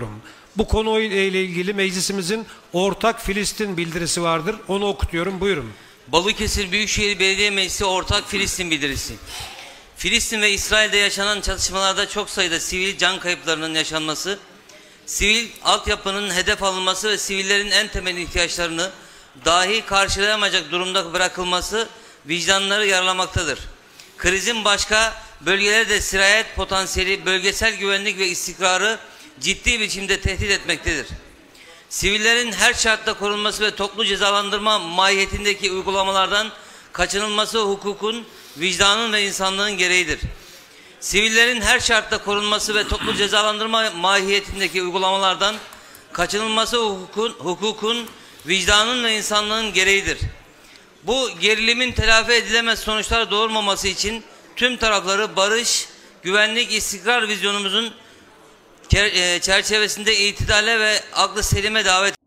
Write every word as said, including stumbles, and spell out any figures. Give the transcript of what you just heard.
Bu konuyla ilgili meclisimizin ortak Filistin bildirisi vardır. Onu okutuyorum. Buyurun. Balıkesir Büyükşehir Belediye Meclisi ortak Filistin bildirisi. Filistin ve İsrail'de yaşanan çatışmalarda çok sayıda sivil can kayıplarının yaşanması, sivil altyapının hedef alınması ve sivillerin en temel ihtiyaçlarını dahi karşılayamayacak durumda bırakılması vicdanları yaralamaktadır. Krizin başka bölgelere de sirayet potansiyeli bölgesel güvenlik ve istikrarı ciddi biçimde tehdit etmektedir. Sivillerin her şartta korunması ve toplu cezalandırma mahiyetindeki uygulamalardan kaçınılması hukukun, vicdanın ve insanlığın gereğidir. Sivillerin her şartta korunması ve toplu cezalandırma mahiyetindeki uygulamalardan kaçınılması hukukun, hukukun, vicdanın ve insanlığın gereğidir. Bu gerilimin telafi edilemez sonuçlar doğurmaması için tüm tarafları barış, güvenlik, istikrar vizyonumuzun çerçevesinde itidale ve aklı selime davet